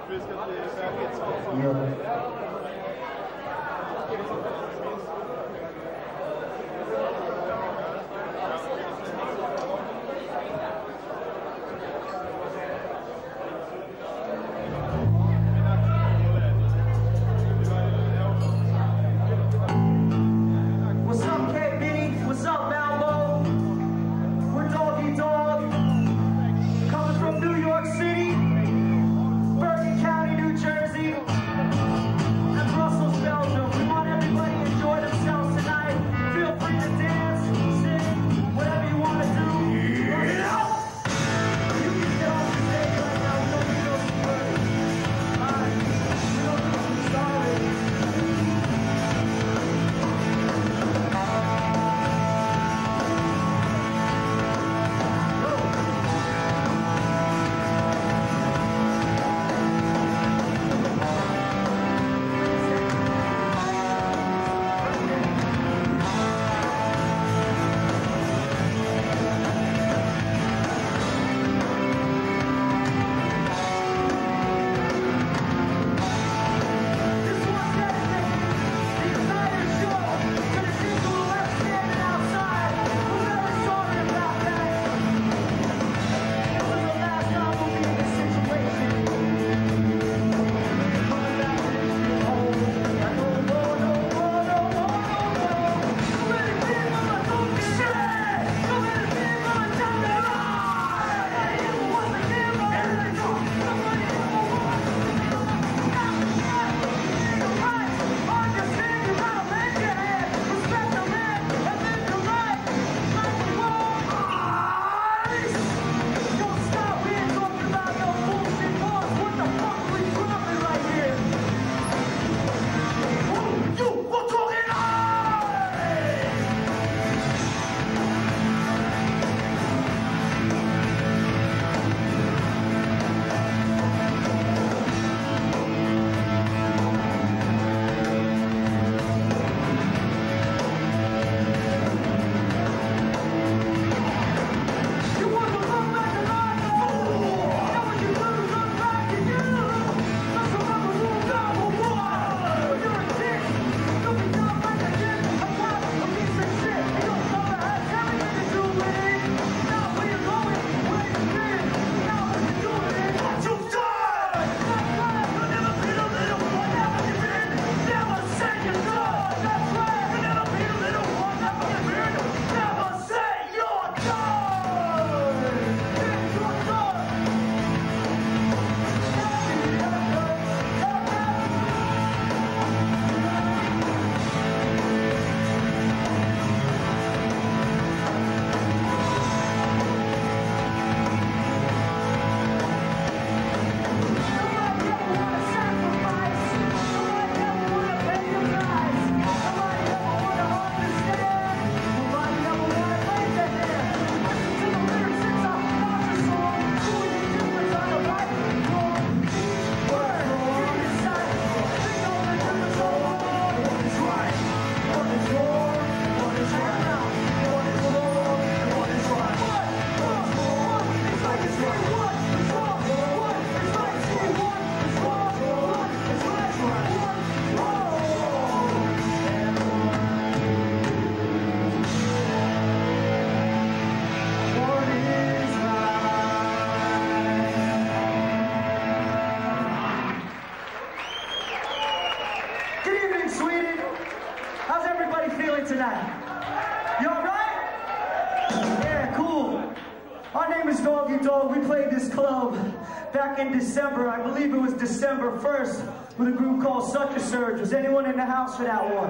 Back in December, I believe it was December 1st, with a group called Such a Surge. Was anyone in the house for that one?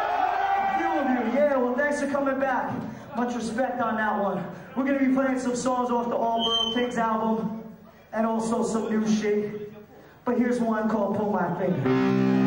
A few of you, yeah, well thanks for coming back. Much respect on that one. We're going to be playing some songs off the All Borough Kings album, and also some new shit. But here's one called Pull My Finger.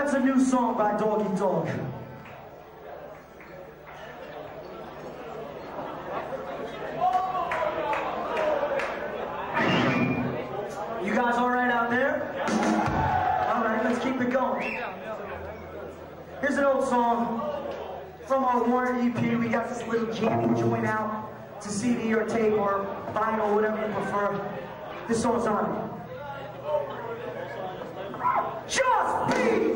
That's a new song by Doggy Dog. You guys all right out there? All right, let's keep it going. Here's an old song from our Warren EP. We got this little jam joint out to CD or tape or vinyl, whatever you prefer. This song's on it. Just be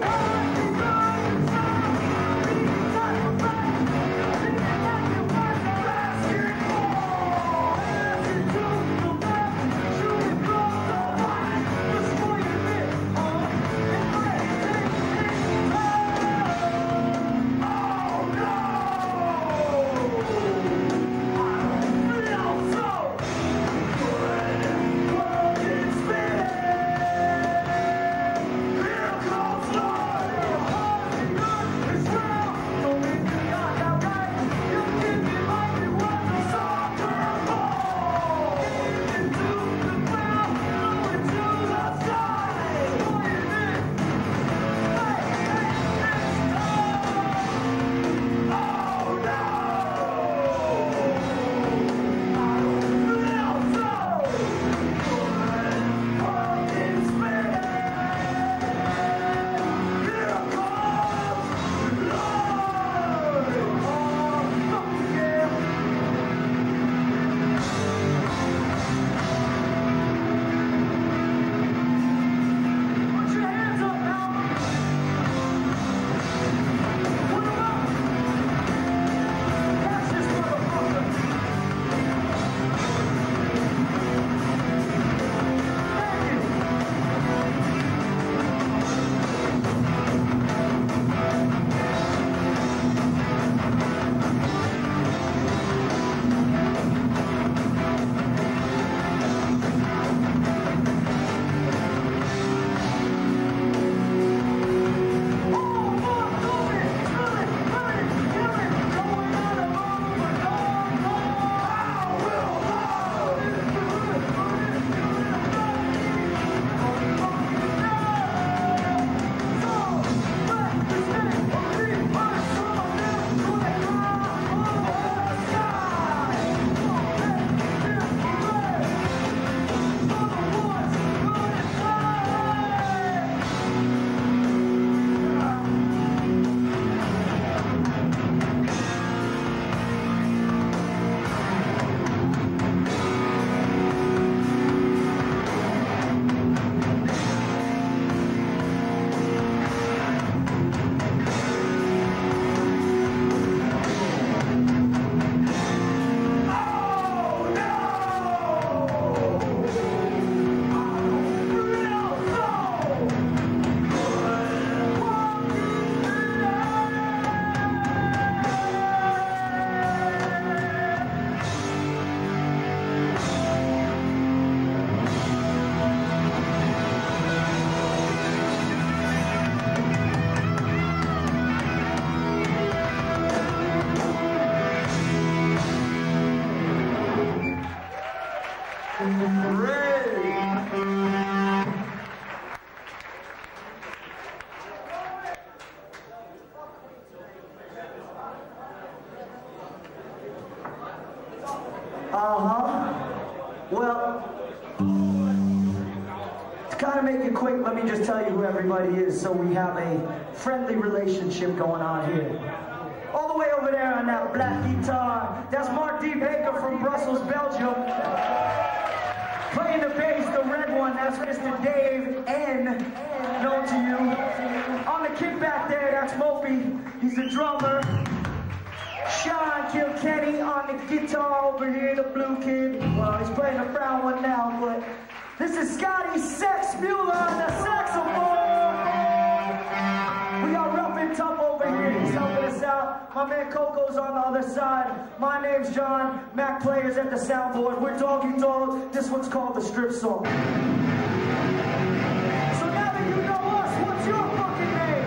Well, to kind of make it quick, let me just tell you who everybody is so we have a friendly relationship going on here. All the way over there on that black guitar, that's Mark D. Baker from Brussels, Belgium. Playing the bass, the red one, that's Mr. Dave N, known to you. On the kick back there, that's Mopey, he's the drummer. Sean Kilkenny on the guitar over here, the blue kid. Well, he's playing the brown one now, but this is Scotty Sex Mueller on the saxophone. We got Rough and Tough over here, he's helping us out. My man Coco's on the other side. My name's John, Mac Player's at the soundboard. We're Doggy Dog. This one's called The Strip Song. So now that you know us, what's your fucking name?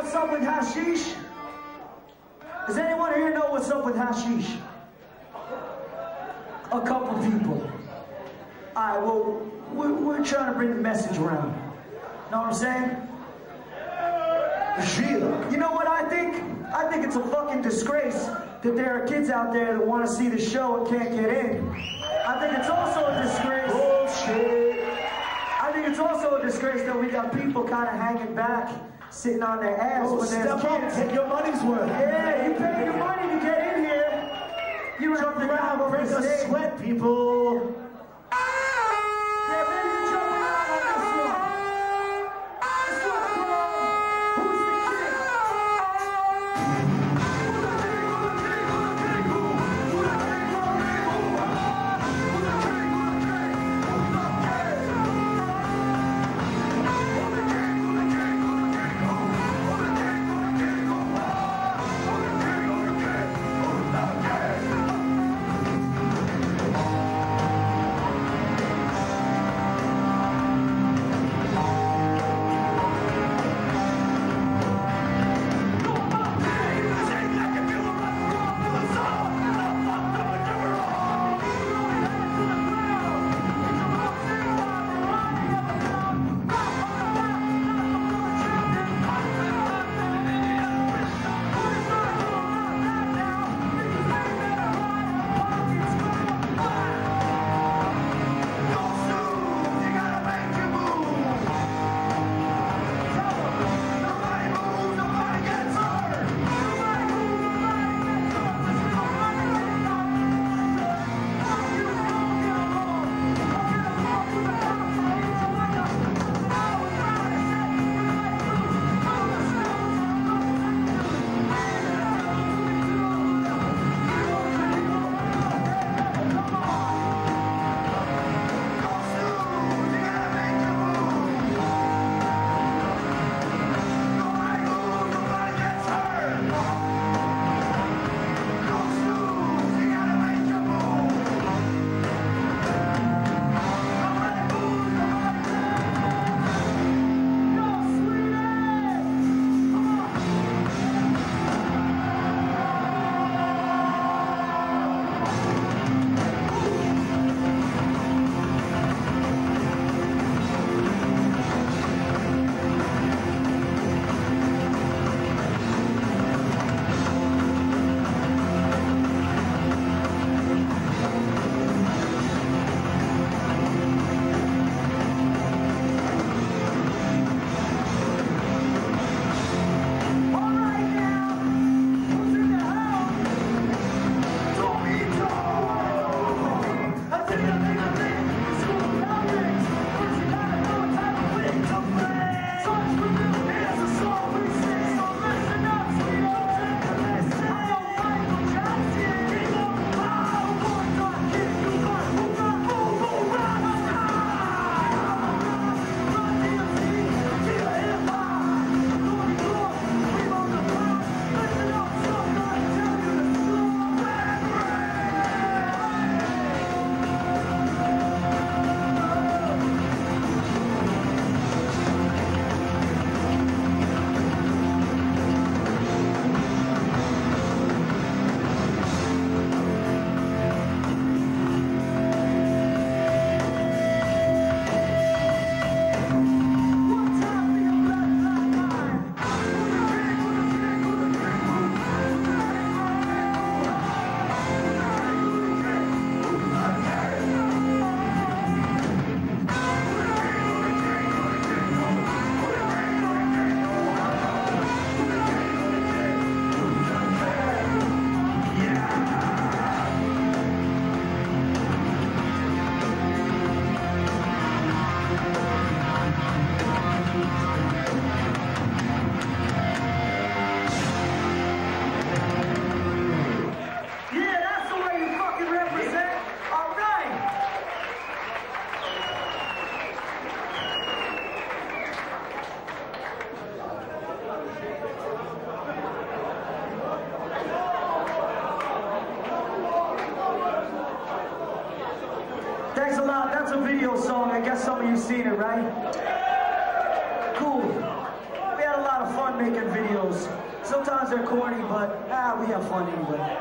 what's up with hashish? Does anyone here know what's up with hashish? A couple people. Alright, well, we're trying to bring the message around. Know what I'm saying? You know what I think? I think it's a fucking disgrace that there are kids out there that want to see the show and can't get in. I think it's also a disgrace. Bullshit. I think it's also a disgrace that we got people kind of hanging back, sitting on their ass when there's kids. Up, take your money's worth. Yeah, you pay your money to get in here. You don't have to grab over the stage. Sweat, people. Yeah, maybe you jump around on this one. This one's called Who's the King? Thanks a lot. That's a video song. I guess some of you seen it, right? Cool. We had a lot of fun making videos. corny, but we have fun anyway.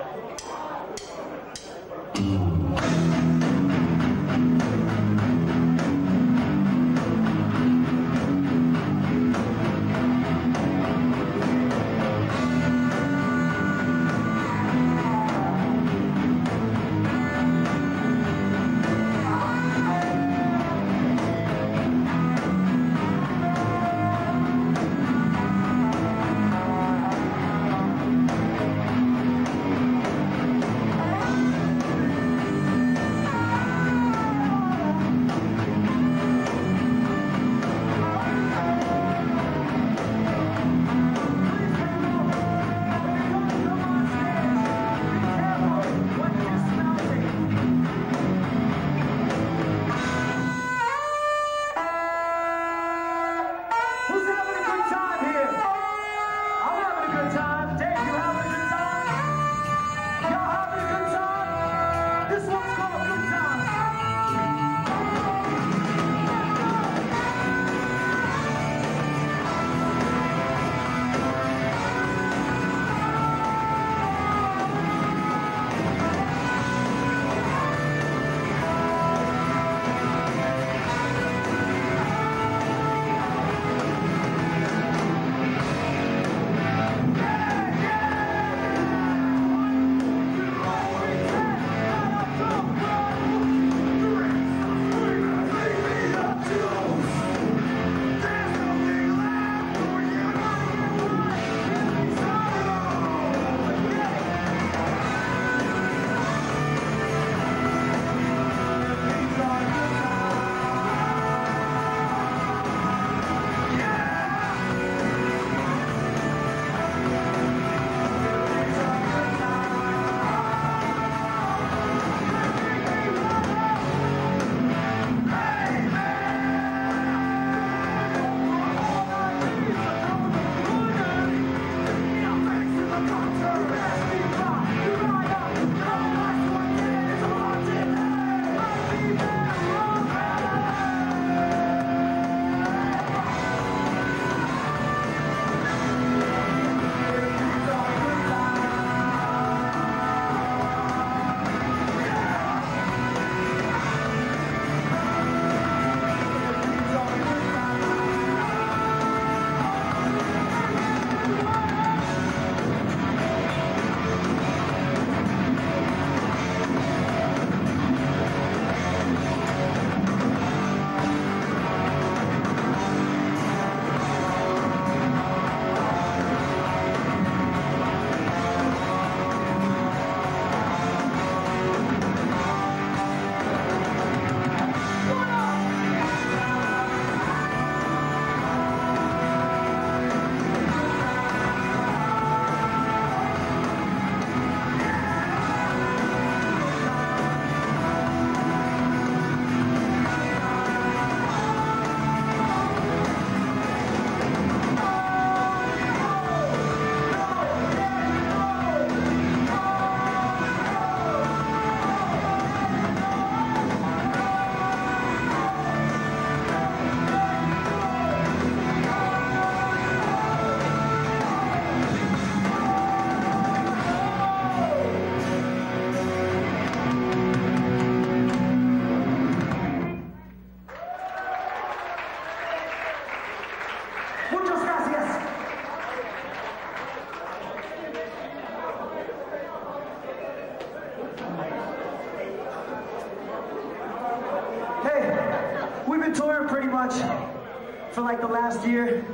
For like the last year.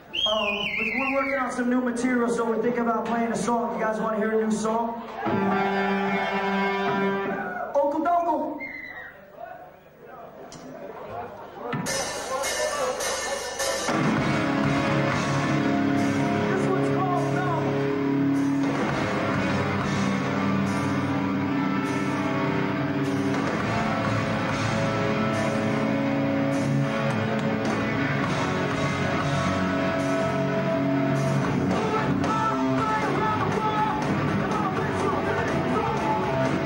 We're working on some new material, so we're thinking about playing a song. You guys want to hear a new song? Okle Dokle. This one's called No. Around the world, come on, let's go.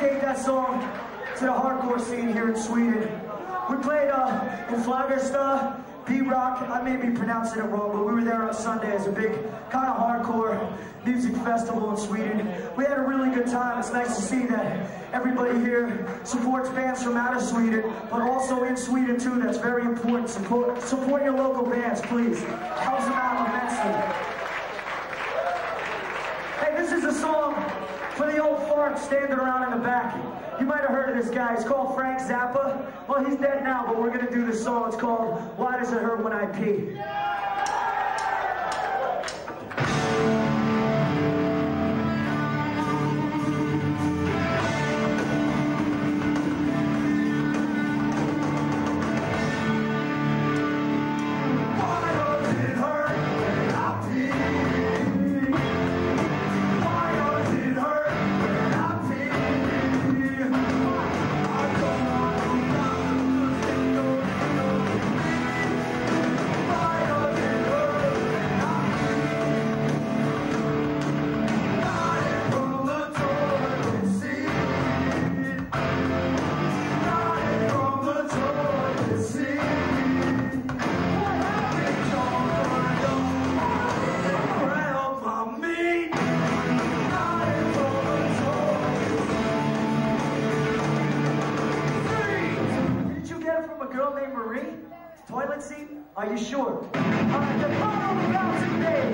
dedicate that song to the hardcore scene here in Sweden. We played in Fagersta, B-Rock. I may be pronouncing it wrong, but we were there on Sunday as a big kind of hardcore music festival in Sweden. We had a really good time. It's nice to see that everybody here supports bands from out of Sweden, but also in Sweden too. That's very important. Support your local bands, please. Helps them out immensely. Hey, this is a song for the old fart standing around in the back. You might have heard of this guy. He's called Frank Zappa. Well, he's dead now, but we're going to do this song. It's called Why Does It Hurt When I Pee? Toilet seat? Are you sure? All right, the final about today.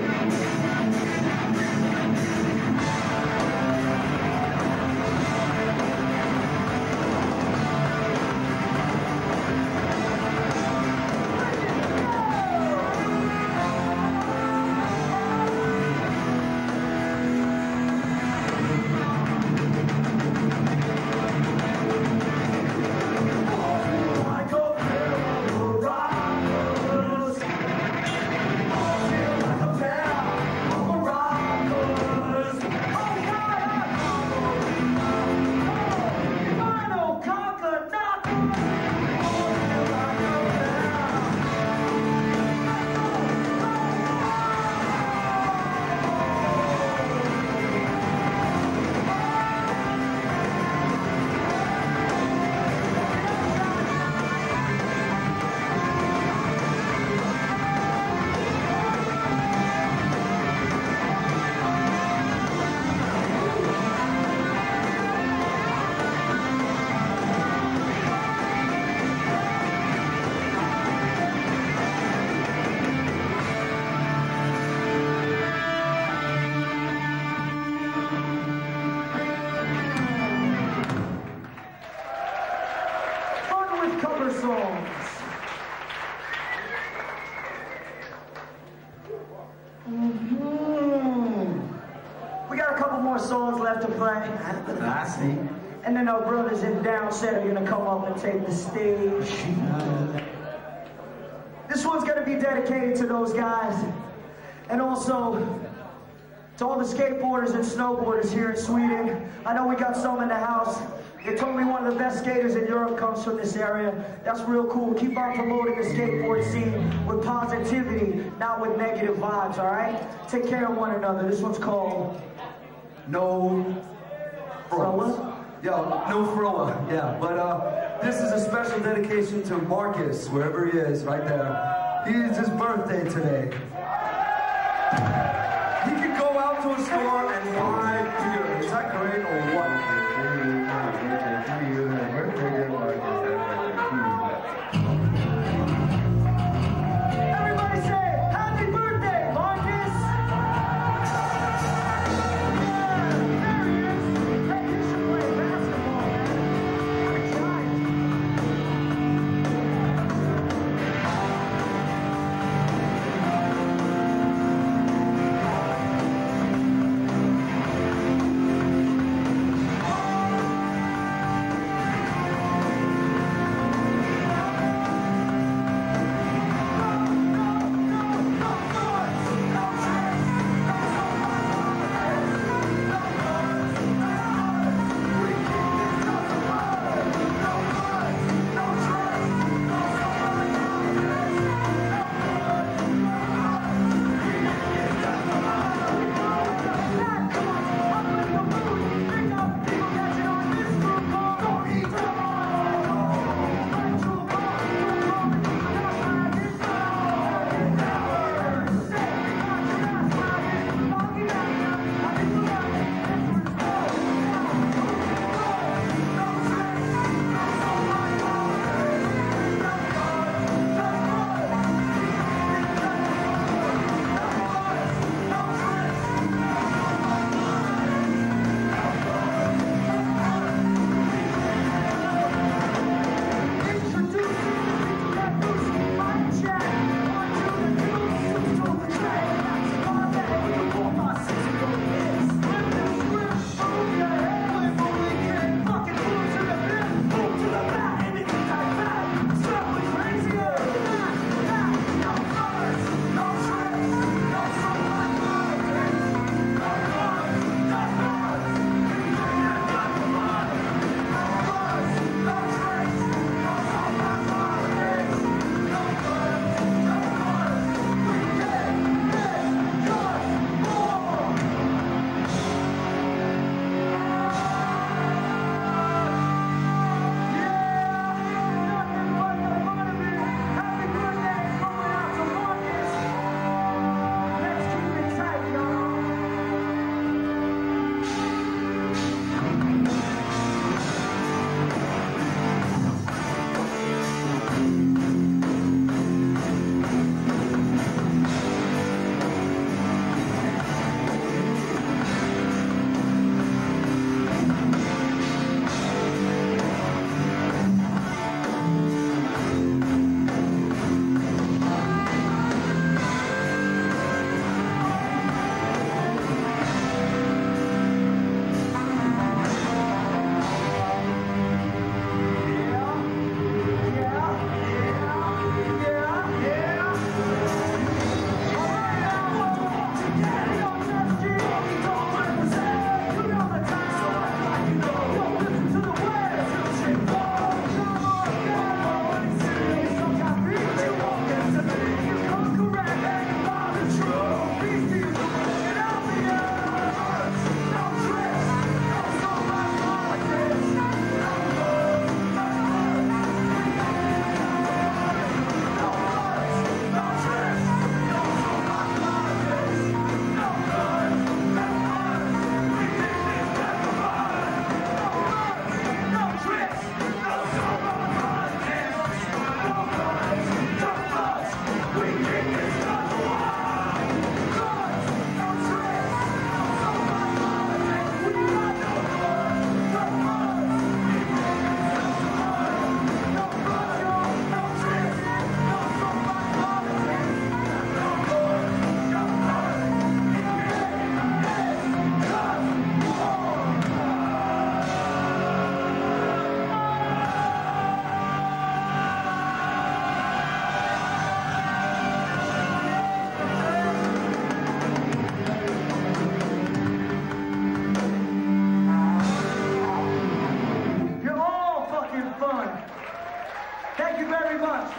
We got a couple more songs left to play. And then our brothers in Downset are gonna come up and take the stage. This one's gonna be dedicated to those guys. And also to all the skateboarders and snowboarders here in Sweden. I know we got some in the house. They told me one of the best skaters in Europe comes from this area. That's real cool. Keep on promoting the skateboard scene with positivity, not with negative vibes, all right? Take care of one another. This one's called No Froa. Yeah, no Froa. Yeah, but this is a special dedication to Marcus, wherever he is, right there. It's his birthday today. He could go out to a store and buy beer. Is that great or what? Everybody say, happy birthday, Marcus! Yeah, there he is. Hey, you should play basketball, man. I'm excited. very much.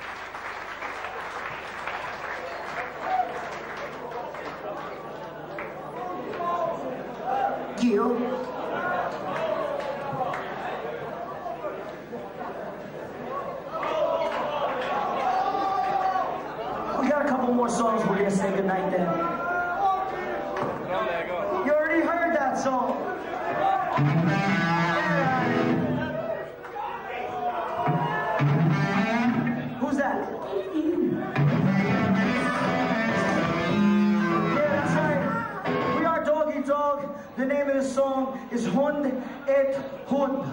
Gil. We got a couple more songs we're gonna say goodnight then. You already heard that song. Who's that? Yeah, that's right. We are Dog Eat Dog. The name of the song is Hund et Hund.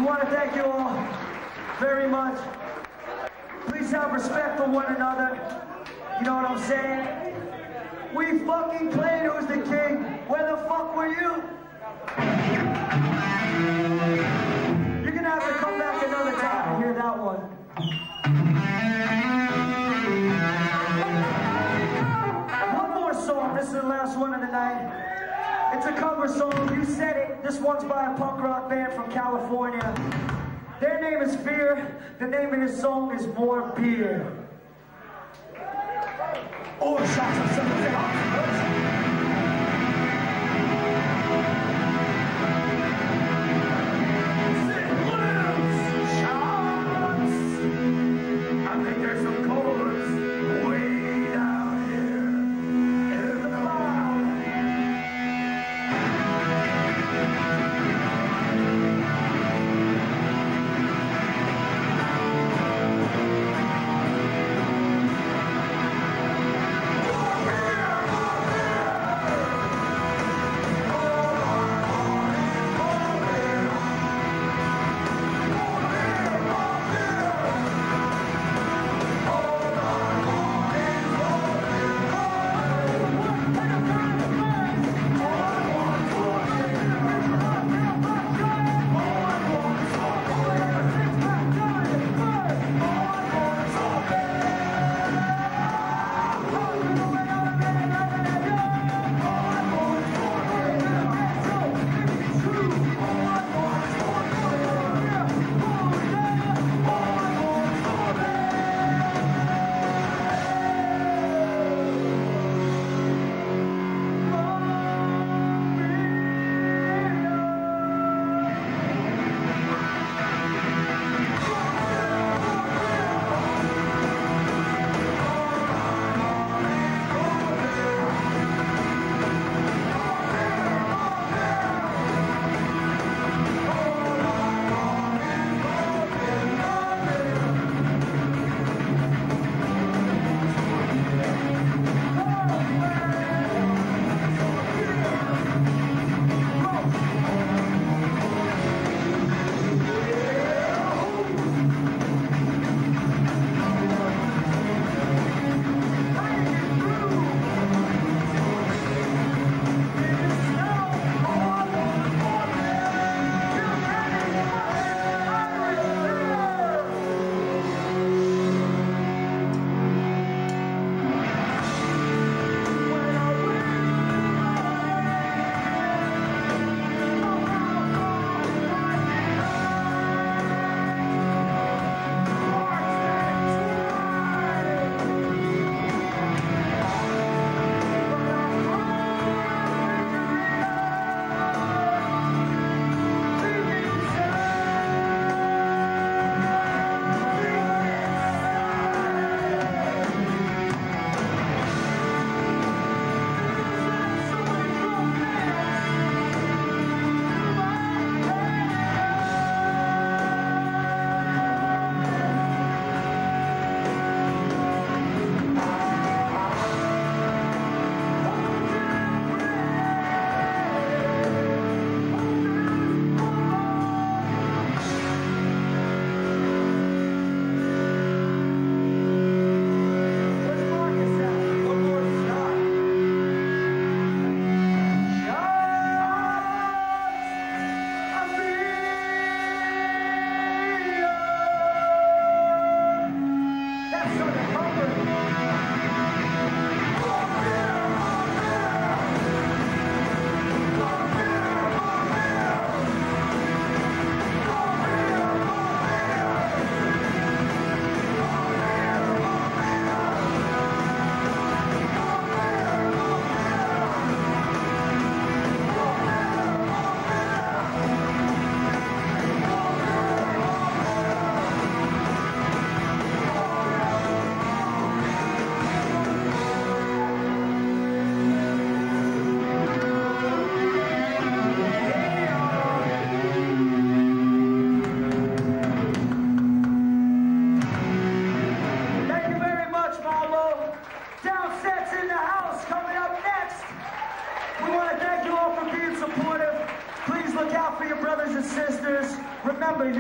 want to thank you all very much. Please have respect for one another. You know what I'm saying? We fucking played Who's the King. Where the fuck were you? You're gonna have to come back another time to hear that one. One more song. This is the last one of the night. It's a cover song. You said it. This one's by a punk rock band from California. Their name is Fear. The name of this song is More Beer. Oh, shots of something.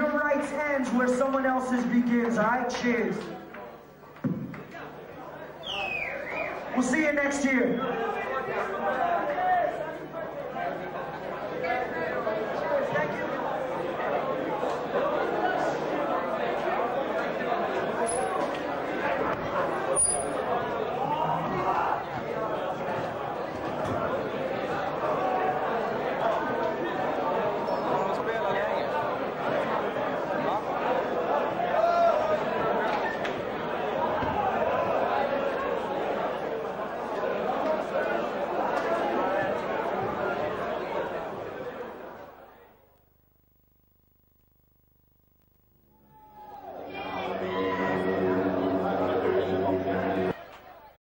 your rights ends where someone else's begins, all right? Cheers. We'll see you next year.